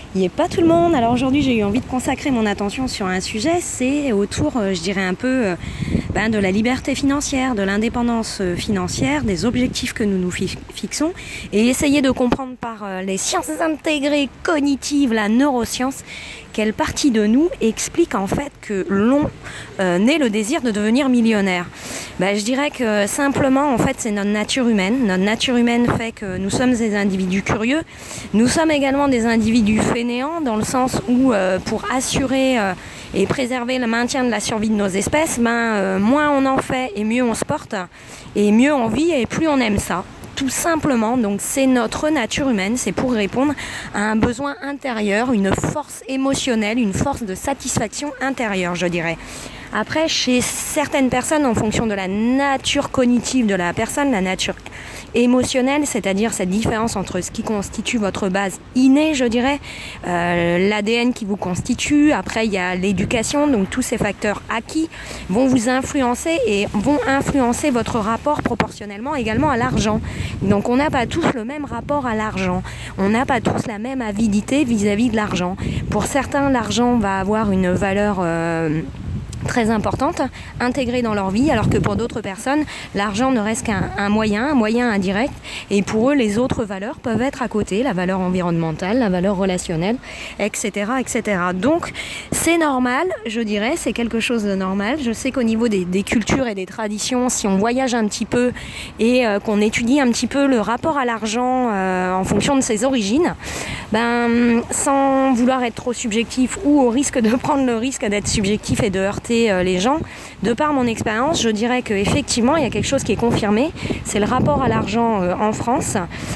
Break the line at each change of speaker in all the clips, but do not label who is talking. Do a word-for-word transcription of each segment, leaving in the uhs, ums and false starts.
Il n'y a pas tout le monde. Alors aujourd'hui, j'ai eu envie de consacrer mon attention sur un sujet, c'est autour, euh, je dirais un peu, euh, ben, de la liberté financière, de l'indépendance euh, financière, des objectifs que nous nous fi fixons, et essayer de comprendre par euh, les sciences intégrées cognitives, la neuroscience, quelle partie de nous explique en fait que l'on euh, naît le désir de devenir millionnaire. Ben, je dirais que simplement, en fait, c'est notre nature humaine. Notre nature humaine fait que nous sommes des individus curieux. Nous sommes également des individus fainéants, dans le sens où, euh, pour assurer euh, et préserver le maintien de la survie de nos espèces, ben, euh, moins on en fait et mieux on se porte, et mieux on vit et plus on aime ça. Tout simplement, donc c'est notre nature humaine, c'est pour répondre à un besoin intérieur, une force émotionnelle, une force de satisfaction intérieure, je dirais. Après, chez certaines personnes, en fonction de la nature cognitive de la personne, la nature émotionnelle, c'est-à-dire cette différence entre ce qui constitue votre base innée, je dirais, euh, l'A D N qui vous constitue, après il y a l'éducation, donc tous ces facteurs acquis vont vous influencer et vont influencer votre rapport proportionnellement également à l'argent. Donc on n'a pas tous le même rapport à l'argent, on n'a pas tous la même avidité vis-à-vis de l'argent. Pour certains, l'argent va avoir une valeur euh, très importante, intégrée dans leur vie, alors que pour d'autres personnes, l'argent ne reste qu'un un moyen, un moyen indirect, et pour eux, les autres valeurs peuvent être à côté, la valeur environnementale, la valeur relationnelle, et cetera, et cetera. Donc, c'est normal, je dirais, c'est quelque chose de normal. Je sais qu'au niveau des, des cultures et des traditions, si on voyage un petit peu et euh, qu'on étudie un petit peu le rapport à l'argent euh, en fonction de ses origines, ben, sans vouloir être trop subjectif ou au risque de prendre le risque d'être subjectif et de heurter les gens, de par mon expérience, je dirais qu'effectivement il y a quelque chose qui est confirmé, c'est le rapport à l'argent euh, en France,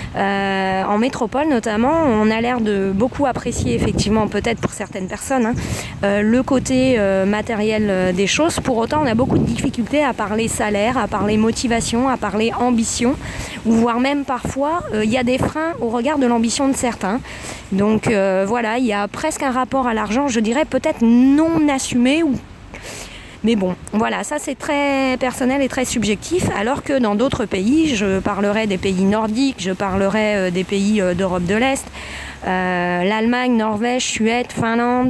euh, en métropole notamment. On a l'air de beaucoup apprécier, effectivement, peut-être pour certaines personnes, hein, euh, le côté euh, matériel euh, des choses. Pour autant, on a beaucoup de difficultés à parler salaire, à parler motivation, à parler ambition, ou voire même parfois il euh, y a des freins au regard de l'ambition de certains. Donc euh, voilà, il y a presque un rapport à l'argent, je dirais peut-être non assumé, ou mais bon, voilà, ça c'est très personnel et très subjectif, alors que dans d'autres pays, je parlerai des pays nordiques, je parlerai euh, des pays euh, d'Europe de l'Est, euh, l'Allemagne, Norvège, Suède, Finlande,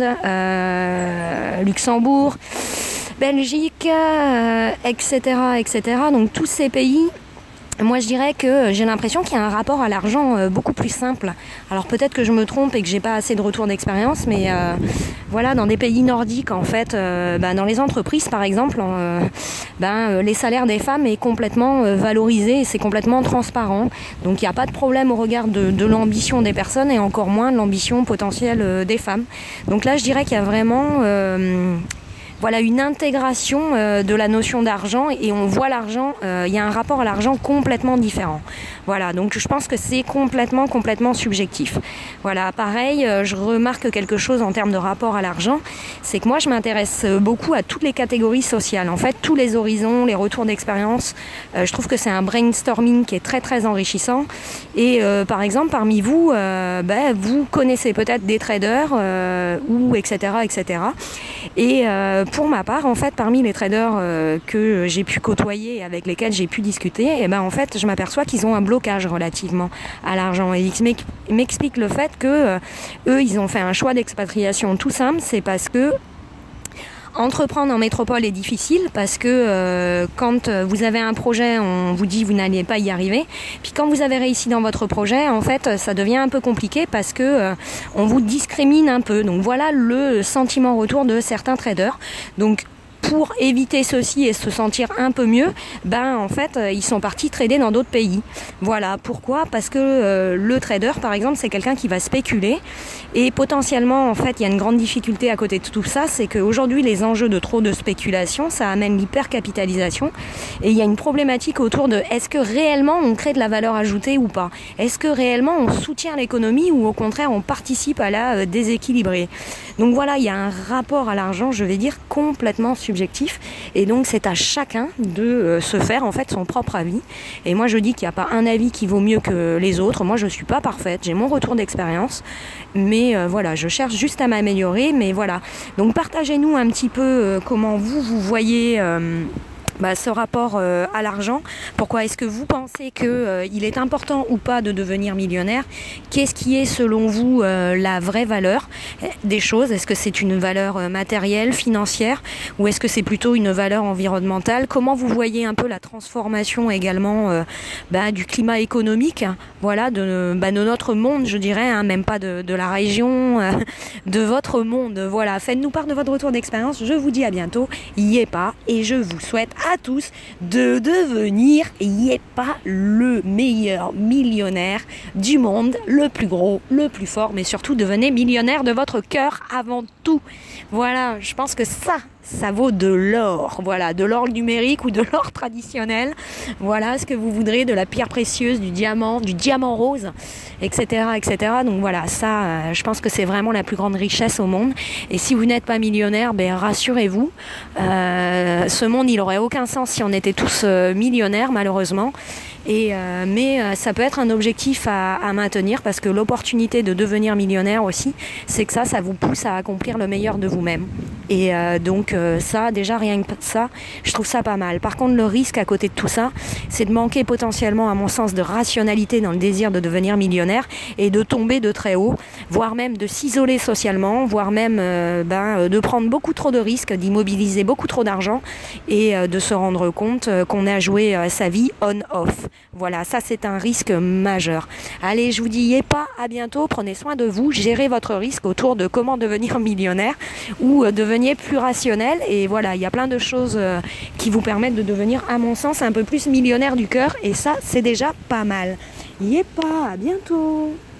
euh, Luxembourg, Belgique, euh, et cetera, et cetera. Donc tous ces pays, moi je dirais que j'ai l'impression qu'il y a un rapport à l'argent beaucoup plus simple. Alors peut-être que je me trompe et que j'ai pas assez de retour d'expérience, mais euh, voilà, dans des pays nordiques en fait, euh, bah, dans les entreprises par exemple, euh, ben, euh, les salaires des femmes est complètement euh, valorisé et c'est complètement transparent. Donc il n'y a pas de problème au regard de, de l'ambition des personnes et encore moins de l'ambition potentielle euh, des femmes. Donc là je dirais qu'il y a vraiment... Euh, Voilà une intégration euh, de la notion d'argent, et on voit l'argent, euh, il y a un rapport à l'argent complètement différent. Voilà, donc je pense que c'est complètement, complètement subjectif. Voilà, pareil, euh, je remarque quelque chose en termes de rapport à l'argent, c'est que moi je m'intéresse beaucoup à toutes les catégories sociales, en fait, tous les horizons, les retours d'expérience. Euh, je trouve que c'est un brainstorming qui est très, très enrichissant. Et euh, par exemple, parmi vous, euh, ben, vous connaissez peut-être des traders, euh, ou et cetera, et cetera. Et euh, pour ma part, en fait, parmi les traders euh, que j'ai pu côtoyer et avec lesquels j'ai pu discuter, et ben en fait, je m'aperçois qu'ils ont un blocage relativement à l'argent. Et ils m'expliquent le fait que euh, eux, ils ont fait un choix d'expatriation tout simple, c'est parce que entreprendre en métropole est difficile, parce que euh, quand vous avez un projet, on vous dit vous n'allez pas y arriver. Puis quand vous avez réussi dans votre projet, en fait, ça devient un peu compliqué parce que euh, on vous discrimine un peu. Donc voilà le sentiment retour de certains traders. Donc pour éviter ceci et se sentir un peu mieux, ben en fait ils sont partis trader dans d'autres pays. Voilà, pourquoi ? Parce que euh, le trader par exemple, c'est quelqu'un qui va spéculer, et potentiellement en fait il y a une grande difficulté à côté de tout ça, c'est qu'aujourd'hui les enjeux de trop de spéculation, ça amène l'hypercapitalisation, et il y a une problématique autour de est-ce que réellement on crée de la valeur ajoutée ou pas ? Est-ce que réellement on soutient l'économie, ou au contraire on participe à la euh, déséquilibrer ? Donc voilà, il y a un rapport à l'argent, je vais dire, complètement subjectif. Et donc c'est à chacun de euh, se faire en fait son propre avis. Et moi je dis qu'il n'y a pas un avis qui vaut mieux que les autres. Moi je suis pas parfaite, j'ai mon retour d'expérience, mais euh, voilà, je cherche juste à m'améliorer. Mais voilà, donc partagez-nous un petit peu euh, comment vous vous voyez euh, bah, ce rapport euh, à l'argent. Pourquoi est-ce que vous pensez qu'il euh, est important ou pas de devenir millionnaire? Qu'est-ce qui est selon vous euh, la vraie valeur des choses? Est-ce que c'est une valeur euh, matérielle, financière, ou est-ce que c'est plutôt une valeur environnementale? Comment vous voyez un peu la transformation également euh, bah, du climat économique, voilà, de, bah, de notre monde, je dirais, hein, même pas de, de la région, euh, de votre monde. Voilà, faites-nous part de votre retour d'expérience. Je vous dis à bientôt. Y est pas, et je vous souhaite à tous de devenir, y est pas, le meilleur millionnaire du monde, le plus gros, le plus fort, mais surtout devenez millionnaire de votre cœur avant tout. Voilà, je pense que ça, ça vaut de l'or, voilà, de l'or numérique ou de l'or traditionnel, voilà ce que vous voudrez, de la pierre précieuse, du diamant, du diamant rose, et cetera, et cetera. Donc voilà, ça, euh, je pense que c'est vraiment la plus grande richesse au monde. Et si vous n'êtes pas millionnaire, ben rassurez-vous, euh, ce monde, il aurait aucun sens si on était tous euh, millionnaires, malheureusement. Et euh, mais euh, ça peut être un objectif à, à maintenir, parce que l'opportunité de devenir millionnaire aussi, c'est que ça, ça vous pousse à accomplir le meilleur de vous-même. Et euh, donc euh, ça, déjà rien que ça, je trouve ça pas mal. Par contre, le risque à côté de tout ça, c'est de manquer potentiellement, à mon sens, de rationalité dans le désir de devenir millionnaire et de tomber de très haut, voire même de s'isoler socialement, voire même euh, ben, de prendre beaucoup trop de risques, d'immobiliser beaucoup trop d'argent et euh, de se rendre compte euh, qu'on a joué euh, sa vie on-off. Voilà, ça c'est un risque majeur. Allez, je vous dis, y est pas, à bientôt, prenez soin de vous, gérez votre risque autour de comment devenir millionnaire ou euh, deveniez plus rationnel. Et voilà, il y a plein de choses euh, qui vous permettent de devenir, à mon sens, un peu plus millionnaire du cœur, et ça c'est déjà pas mal. Y est pas, à bientôt.